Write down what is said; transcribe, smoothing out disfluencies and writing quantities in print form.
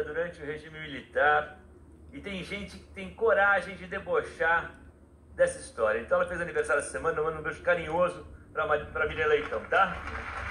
durante o regime militar. E tem gente que tem coragem de debochar dessa história. Então ela fez aniversário essa semana, eu mando um beijo carinhoso para Miriam Leitão, tá?